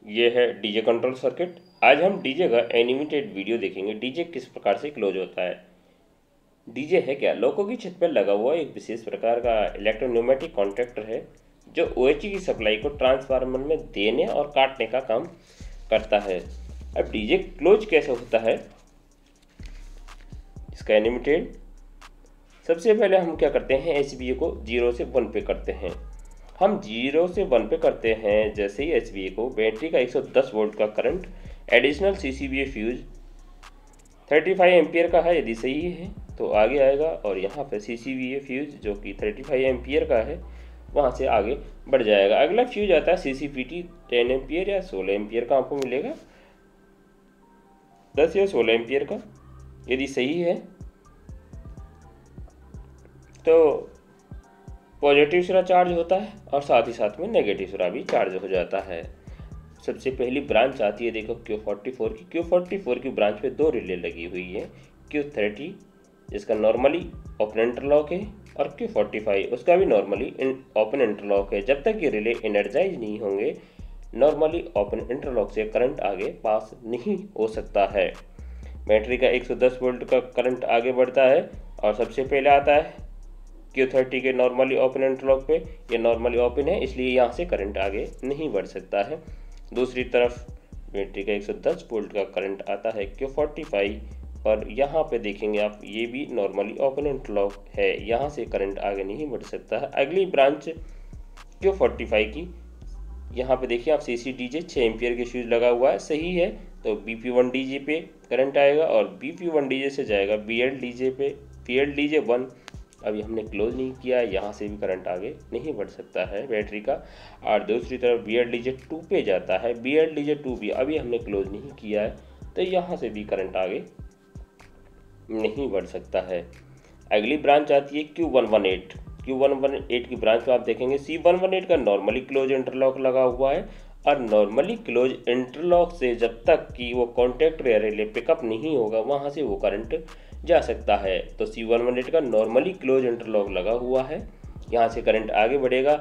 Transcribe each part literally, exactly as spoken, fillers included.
ये है DJ control circuit. आज हम डीजे का एनिमेटेड वीडियो देखेंगे। डीजे किस प्रकार से क्लोज होता है। डीजे है क्या? लोगों की छत पर लगा हुआ एक विशेष प्रकार का इलेक्ट्रोन्यूमेटिक कॉन्ट्रैक्टर है जो ओएचई की सप्लाई को ट्रांसफार्मर में देने और काटने का काम करता है। अब डीजे क्लोज कैसे होता है, इसका एनिमेटेड। सबसे पहले हम क्या करते हैं, एचबीए को जीरो से वन पे करते हैं। हम जीरो से वन पे करते हैं जैसे ही एचबीए को बैटरी का एक सौ दस वोल्ट का करंट एडिशनल सीसीबीए फ्यूज पैंतीस एम्पियर का है, यदि सही है तो आगे आएगा और यहाँ पे सीसीबीए फ्यूज जो कि पैंतीस एम्पियर का है वहाँ से आगे बढ़ जाएगा। अगला फ्यूज आता है सीसीपीटी दस एम्पियर या सोलह एम्पियर का, आपको मिलेगा दस या सोलह एम्पियर का, यदि सही है तो पॉजिटिव सिरा चार्ज होता है और साथ ही साथ में नेगेटिव सिरा भी चार्ज हो जाता है। सबसे पहली ब्रांच आती है, देखो क्यू फोर्टी फोर की। क्यू फोर्टी फोर की ब्रांच पे दो रिले लगी हुई है, क्यू थर्टी जिसका नॉर्मली ओपन इंटरलॉक है और क्यू फोर्टी फाइव उसका भी नॉर्मली ओपन इंटरलॉक है। जब तक ये रिले एनर्जाइज नहीं होंगे नॉर्मली ओपन इंटरलॉक से करंट आगे पास नहीं हो सकता है। बैटरी का एक सौ दस वोल्ट का करंट आगे बढ़ता है और सबसे पहले आता है क्यू थर्टी के नॉर्मली ओपन इंटरलॉक पे। ये नॉर्मली ओपन है इसलिए यहाँ से करंट आगे नहीं बढ़ सकता है। दूसरी तरफ बैटरी का एक सौ दस वोल्ट का करंट आता है क्यू फोर्टी फाइव और यहाँ पे देखेंगे आप, ये भी नॉर्मली ओपन इंटरलॉक है, यहाँ से करंट आगे नहीं बढ़ सकता है। अगली ब्रांच क्यू फोर्टी फाइव की, यहाँ पे देखिए आप सी सी डी जे छः एम्पियर के फ्यूज लगा हुआ है, सही है तो B P one D J पे करंट आएगा और B P one D J से जाएगा बी एल डी जे पे, P L D J one अभी हमने क्लोज नहीं किया, यहाँ से भी करंट आगे नहीं बढ़ सकता है बैटरी का। और दूसरी तरफ B L D J two पे जाता है, B L D J two भी अभी हमने क्लोज नहीं किया है तो यहाँ से भी करंट आगे नहीं बढ़ सकता है। अगली ब्रांच आती है Q one one eight. Q one one eight की ब्रांच में आप देखेंगे सी वन वन एट का नॉर्मली क्लोज इंटरलॉक लगा हुआ है और नॉर्मली क्लोज इंटरलॉक से जब तक कि वो कॉन्टैक्ट या रिले पिकअप नहीं होगा वहाँ से वो करंट जा सकता है। तो सी वन वन एट का नॉर्मली क्लोज इंटरलॉक लगा हुआ है, यहाँ से करंट आगे बढ़ेगा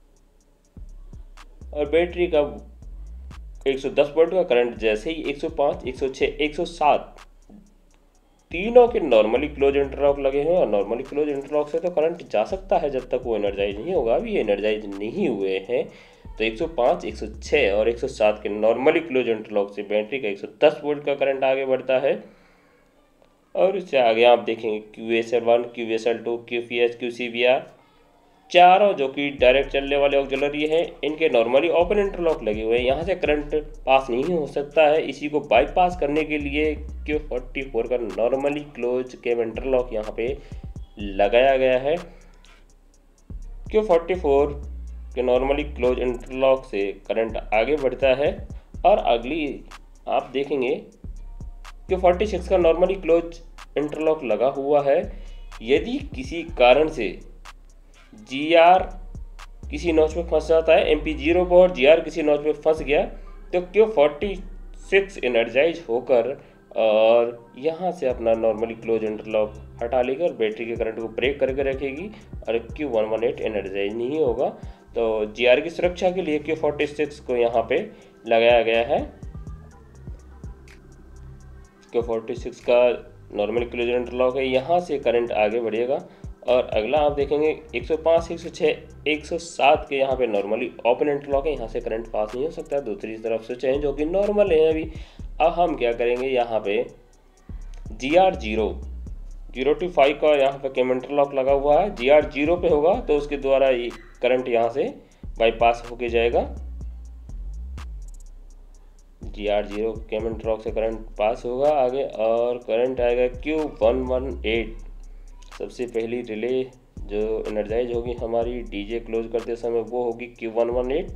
और बैटरी का एक सौ दस वोल्ट का करंट जैसे ही एक सौ पाँच, एक सौ छह, एक सौ सात तीनों के नॉर्मली क्लोज इंटरलॉक लगे हैं और नॉर्मली क्लोज इंटरलॉक से तो करंट जा सकता है जब तक वो एनर्जाइज नहीं होगा। अभी एनर्जाइज नहीं हुए हैं तो एक सौ पाँच, एक सौ छह और एक सौ सात के नॉर्मली क्लोज इंटरलॉक से बैटरी का एक सौ दस वोल्ट का करंट आगे बढ़ता है और उससे आगे आप देखेंगे Q S L one, Q S L two, Q P S, Q C B R चारों जो कि डायरेक्ट चलने वाले ऑक्सिलरी हैं, इनके नॉर्मली ओपन इंटरलॉक लगे हुए हैं, यहाँ से करंट पास नहीं हो सकता है। इसी को बाईपास करने के लिए क्यू फोर्टी फोर का नॉर्मली क्लोज केम इंटरलॉक यहाँ पे लगाया गया है। क्यू फोर्टी फोर के नॉर्मली क्लोज इंटरलॉक से करंट आगे बढ़ता है और अगली आप देखेंगे क्यू फोर्टी सिक्स का नॉर्मली क्लोज इंटरलॉक लगा हुआ है। यदि किसी कारण से जी आर किसी नॉच पे फंस जाता है, एम पी जीरो पर और जी आर किसी नॉच पे फंस गया तो क्यू फोर्टी सिक्स एनर्जाइज होकर और यहाँ से अपना नॉर्मली क्लोज इंटरलॉक हटा लेगी और बैटरी के करंट को ब्रेक करके रखेगी और Q one one eight energise नहीं होगा। तो जी आर की सुरक्षा के लिए क्यू फोर्टी सिक्स को यहाँ पे लगाया गया है। क्यू फोर्टी सिक्स का नॉर्मली क्लोज इंटरलॉक है, यहाँ से करंट आगे बढ़ेगा और अगला आप देखेंगे एक सौ पाँच, एक सौ छह, एक सौ सात के यहाँ पे नॉर्मली ओपन इंटरलॉक है, यहाँ से करंट पास नहीं हो सकता। दूसरी तरफ स्विच है जो कि नॉर्मल है अभी। अब हम क्या करेंगे, यहाँ पे G R zero zero two five का यहाँ पे केम इंटरलॉक लगा हुआ है, जी आर जीरो पे होगा तो उसके द्वारा ये करंट यहाँ से बाईपास होके जाएगा। G R zero cam interlock से करंट पास होगा आगे और करंट आएगा क्यू वन वन एट। सबसे पहली रिले जो एनर्जाइज होगी हमारी डीजे क्लोज करते समय वो होगी Q one one eight.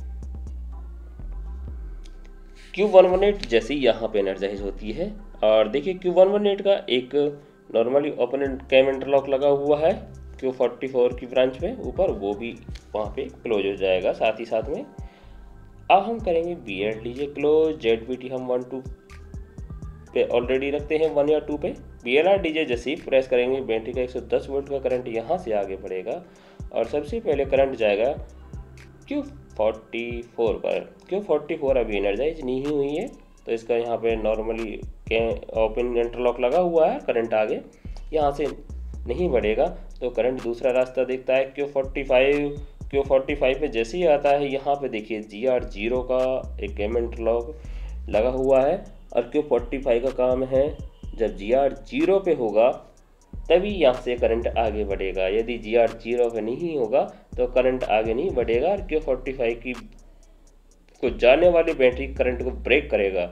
Q one one eight जैसे ही यहाँ पे एनर्जाइज होती है और देखिए क्यू वन वन एट का एक नॉर्मली ओपन कैम इंटरलॉक लगा हुआ है क्यू फोर्टी फोर की ब्रांच पे ऊपर, वो भी वहाँ पे क्लोज हो जाएगा साथ ही साथ में। अब हम करेंगे B L D J close. Z B T हम वन टू पे ऑलरेडी रखते हैं, वन या टू पे। B L R D J जैसे ही प्रेस करेंगे बैटरी का एक सौ दस वोल्ट का करंट यहाँ से आगे बढ़ेगा और सबसे पहले करंट जाएगा क्यू फोर्टी फोर पर। क्यू फोर्टी फोर अभी एनर्जाइज नहीं हुई है, तो इसका यहाँ पे नॉर्मली ओपन इंटरलॉक लगा हुआ है, करंट आगे यहाँ से नहीं बढ़ेगा, तो करंट दूसरा रास्ता देखता है Q forty five. Q forty five पे जैसे ही आता है, यहाँ पे देखिए जी आर जीरो का एक एम इंटरलॉक लगा हुआ है, और क्यू फोर्टी फाइव का काम है जब जी आर जीरो पे होगा तभी यहाँ से करंट आगे बढ़ेगा। यदि जी आर जीरो पे नहीं होगा तो करंट आगे नहीं बढ़ेगा, और क्यू फोर्टी फाइव की को जाने वाली बैटरी करंट को ब्रेक करेगा।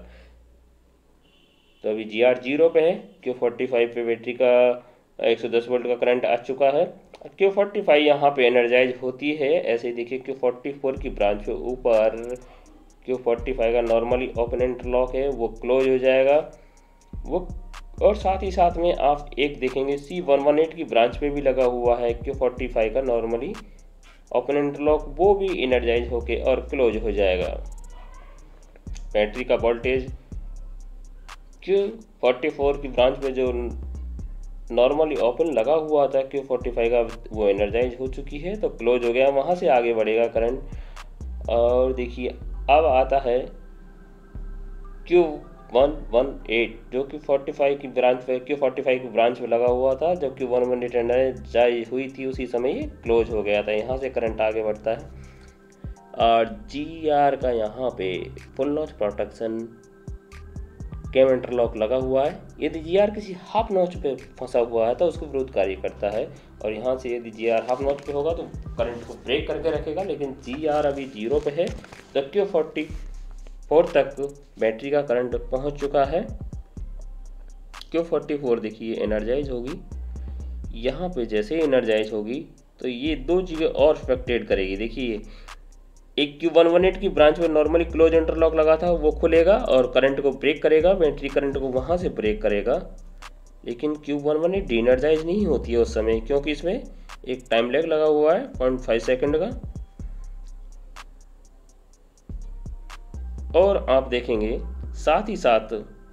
तो अभी जी आर जीरो पे है, क्यू फोर्टी फाइव पे बैटरी का एक सौ दस वोल्ट का करंट आ चुका है। क्यू फोर्टी फाइव यहाँ पे एनर्जाइज होती है। ऐसे ही देखिए क्यू फोर्टी फोर की ब्रांच पे ऊपर क्यू फोर्टी फाइव का नॉर्मली ओपन इंटरलॉक है, वो क्लोज हो जाएगा वो। और साथ ही साथ में आप एक देखेंगे सी वन वन एट की ब्रांच पे भी लगा हुआ है क्यू फोर्टी फाइव का नॉर्मली ओपन इंटरलॉक, वो भी एनर्जाइज होके और क्लोज हो जाएगा। बैटरी का वोल्टेज क्यू फोर्टी फोर की ब्रांच पे जो नॉर्मली ओपन लगा हुआ था क्यू फोर्टी फाइव का, वो एनर्जाइज हो चुकी है, तो क्लोज हो गया, वहाँ से आगे बढ़ेगा करंट। और देखिए अब आता है क्यू वन वन एट जो कि फोर्टी फाइव की ब्रांच पे क्यू फोर्टी फाइव की ब्रांच पे लगा हुआ था। जब Q one one eight energise हुई थी उसी समय ये क्लोज हो गया था, यहाँ से करंट आगे बढ़ता है। और जी आर का यहाँ पे full notch protection cam interlock लगा हुआ है। यदि जी आर किसी हाफ नॉच पे फंसा हुआ है तो उसको विरोध कार्य करता है, और यहाँ से यदि जी आर हाफ नॉच पे होगा तो करंट को ब्रेक करके रखेगा। लेकिन जी आर अभी जीरो पे है, तो क्यू फोर्टी फोर तक बैटरी का करंट पहुँच चुका है। क्यू फोर्टी फोर देखिए एनर्जाइज होगी, यहाँ पे जैसे एनर्जाइज होगी तो ये दो चीज़ें और अफेक्टेड करेगी। देखिए एक क्यू वन वन एट की ब्रांच में नॉर्मली क्लोज इंटरलॉक लगा था, वो खुलेगा और करंट को ब्रेक करेगा, बैटरी करंट को वहाँ से ब्रेक करेगा। लेकिन Q one one eight de-energise नहीं होती है उस समय, क्योंकि इसमें एक टाइम लैग लगा हुआ है पॉइंट फाइव सेकेंड का। और आप देखेंगे साथ ही साथ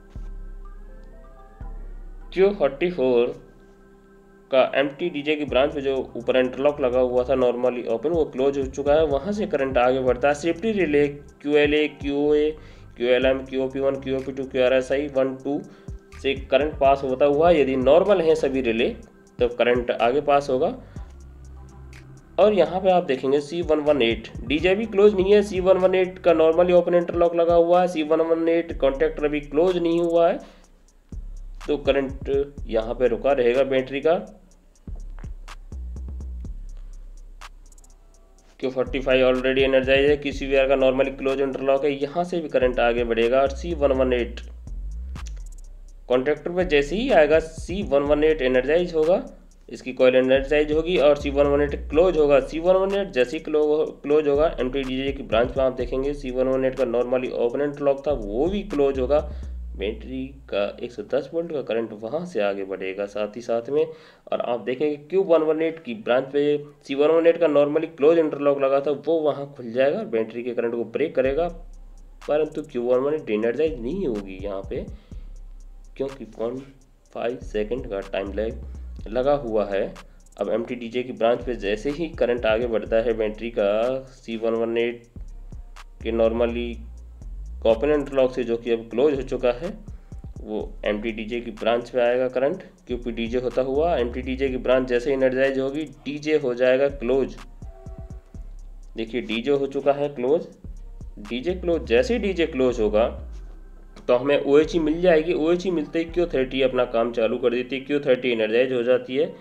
क्यू फोर्टी फोर का एम टी डी जे की ब्रांच में जो ऊपर इंटरलॉक लगा हुआ था नॉर्मली ओपन, वो क्लोज हो चुका है, वहाँ से करंट आगे बढ़ता है। Safety relay Q L A, Q O A, Q L M, Q O P one, Q O P two, Q R S I one two से करंट पास होता हुआ, यदि नॉर्मल है सभी रिले तो करंट आगे पास होगा। और यहाँ पे आप देखेंगे C one one eight DJ भी क्लोज नहीं है, सी वन वन एट का नॉर्मली ओपन इंटरलॉक लगा हुआ है, C one one eight contactor अभी क्लोज नहीं हुआ है, तो करंट यहाँ पे रुका रहेगा बैटरी का। Q forty five already energise है, किसी वी आर का नॉर्मली क्लोज इंटरलॉक है, यहाँ से भी करंट आगे बढ़ेगा। और C one one eight contractor पे जैसे ही आएगा C one one eight energise होगा, इसकी कॉइल एनर्जाइज होगी और C one one eight close होगा। सी वन वन एट जैसे ही क्लोज होगा, एम टी डी जे की ब्रांच में आप देखेंगे सी वन वन एट का नॉर्मली ओपन इंटरलॉक था, वो भी क्लोज होगा। बैटरी का एक सौ दस वोल्ट का करंट वहाँ से आगे बढ़ेगा साथ ही साथ में। और आप देखेंगे क्यू वन वन एट की ब्रांच पे सी वन वन एट का नॉर्मली क्लोज इंटरलॉक लगा था, वो वहाँ खुल जाएगा, बैटरी के करंट को ब्रेक करेगा। परंतु Q one one eight energise नहीं होगी यहाँ पे, क्योंकि पॉइंट फाइव सेकेंड का टाइम लैग लगा हुआ है। अब एम टी डी जे की ब्रांच पे जैसे ही करंट आगे बढ़ता है बैटरी का सी वन वन एट के नॉर्मली ओपन इंटरलॉक से, जो कि अब क्लोज हो चुका है, वो एम टी डी जे की ब्रांच पे आएगा करंट, क्योंकि डी जे होता हुआ एम टी डी जे की ब्रांच जैसे एनर्जाइज होगी, डी जे हो जाएगा क्लोज। देखिए डी जे हो चुका है क्लोज, डी जे क्लोज, जैसे डी जे क्लोज होगा तो हमें ओ एच ई मिल जाएगी। ओ एच ई मिलते ही क्यू थर्टी अपना काम चालू कर देती है, क्यू थर्टी एनर्जाइज हो जाती है।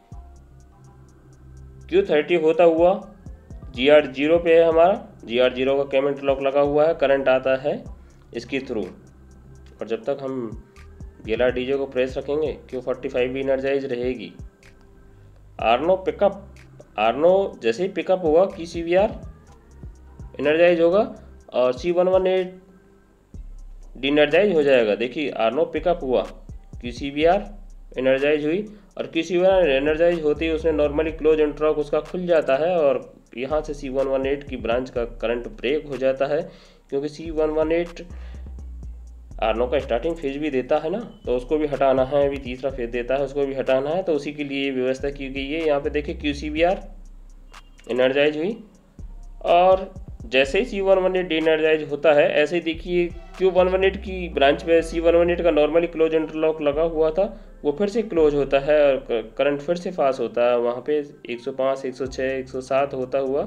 क्यू थर्टी होता हुआ जी आर जीरो पे है हमारा, जी आर जीरो का कैम इंटरलॉक लगा हुआ है, करंट आता है इसके थ्रू। और जब तक हम V L R D J को प्रेस रखेंगे क्यू फोर्टी फाइव भी एनर्जाइज रहेगी। आरनो पिकअप, आरनो जैसे ही पिकअप होगा की सी वी आर एनर्जाइज होगा और C one one eight de-energise हो जाएगा। देखिए आरनो पिकअप हुआ, की सी वी आर एनर्जाइज हुई, और की सी वी आर एनर्जाइज होती है उसने नॉर्मली क्लोज इंटरलॉक उसका खुल जाता है, और यहाँ से सी वन वन एट की ब्रांच का करंट ब्रेक हो जाता है। क्योंकि C one one eight Arno का स्टार्टिंग फेज भी देता है ना, तो उसको भी हटाना है, अभी तीसरा फेज देता है उसको भी हटाना है, तो उसी के लिए व्यवस्था की गई है। यहाँ पे देखिए Q C V R energise हुई और जैसे ही C one one eight de-energise होता है, ऐसे ही देखिए क्यू वन वन एट की ब्रांच पे सी वन वन एट का नॉर्मली क्लोज इंटरलॉक लगा हुआ था, वो फिर से क्लोज होता है और करंट फिर से पास होता है। वहाँ पे एक सौ पाँच, एक सौ छह, एक सौ सात होता हुआ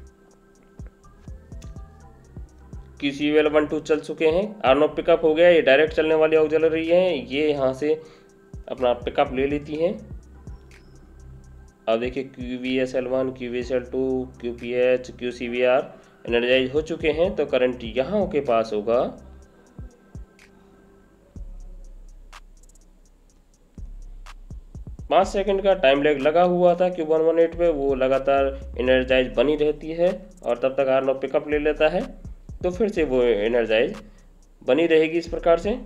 Q C V L one two चल चुके हैं। आर्नो पिकअप हो गया, ये डायरेक्ट चलने वाली ऑक्सिलरी है, ये यहाँ से अपना पिकअप ले लेती हैं। अब देखिए Q V S L one, Q V S L two, Q P H, Q C V R energise हो चुके हैं, तो करंट यहाँ के पास होगा। पाँच सेकंड का टाइम लैग लगा हुआ था क्यू वन वन एट पे, वो लगातार एनर्जाइज बनी रहती है और तब तक आर्नो पिकअप ले लेता है, तो फिर से वो एनर्जाइज बनी रहेगी इस प्रकार से।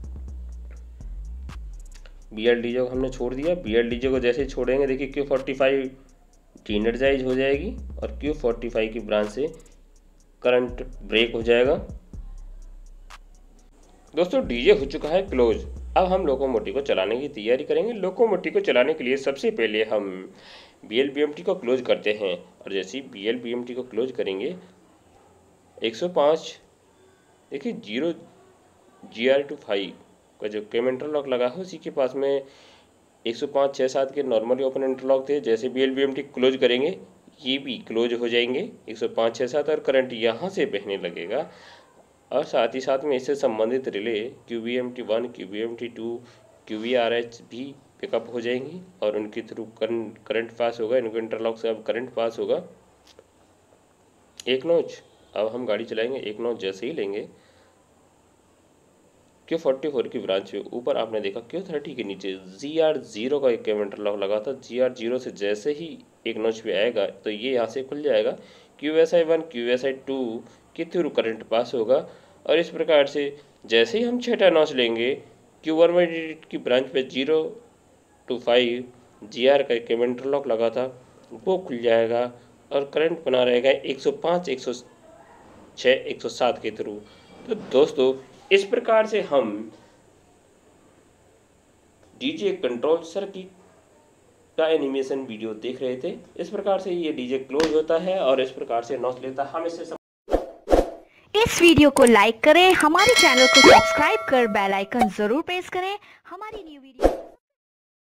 बी एल डी जे को हमने छोड़ दिया, बी एल डी जे को जैसे ही छोड़ेंगे देखिए क्यू फोर्टी फाइव डीएनर्जाइज हो जाएगी और क्यू फोर्टी फाइव की ब्रांच से करंट ब्रेक हो जाएगा। दोस्तों डीजे हो चुका है क्लोज, अब हम लोकोमोटिव को चलाने की तैयारी करेंगे। लोकोमोटिव को चलाने के लिए सबसे पहले हम B L B M T को क्लोज करते हैं और जैसे ही B L B M T को क्लोज करेंगे एक सौ पाँच देखिए zero G R two five का जो केम इंटरलॉक लगा है उसी के पास में एक सौ पाँच छः सात के नॉर्मली ओपन इंटरलॉक थे। जैसे B L B M T close करेंगे ये भी क्लोज हो जाएंगे एक सौ पाँच छः सात और करंट यहाँ से बहने लगेगा और साथ ही साथ में इससे संबंधित relay Q V M T one, Q V M T two, Q V R H भी पिकअप हो जाएंगी और उनके थ्रू करंट करंट पास होगा, इनको इंटरलॉक से अब करंट पास होगा। एक नॉच अब हम गाड़ी चलाएंगे, एक नॉच जैसे ही लेंगे क्यू फोर्टी फोर की ब्रांच में ऊपर आपने देखा क्यू थर्टी के नीचे जी आर जीरो का एक केम इंटरलॉक लगा था। जी आर जीरो से जैसे ही एक नॉच पे आएगा तो ये यहाँ से खुल जाएगा, Q S I one, Q S I two के थ्रू करंट पास होगा और इस प्रकार से जैसे ही हम छठा नॉच लेंगे क्यू वन वन एट की ब्रांच पे zero two five G R का एक केम इंटरलॉक लगा था वो खुल जाएगा और करंट बना रहेगा एक सौ पाँच, एक सौ छः, एक सौ सात के थ्रू। तो दोस्तों इस प्रकार से हम डीजे कंट्रोल सर्किट का एनिमेशन वीडियो देख रहे थे। इस प्रकार से ये डीजे क्लोज होता है और इस प्रकार से नॉच लेता है। हम इससे सम... इस वीडियो को लाइक करें, हमारे चैनल को सब्सक्राइब कर बेल आइकन जरूर प्रेस करें हमारी न्यू वीडियो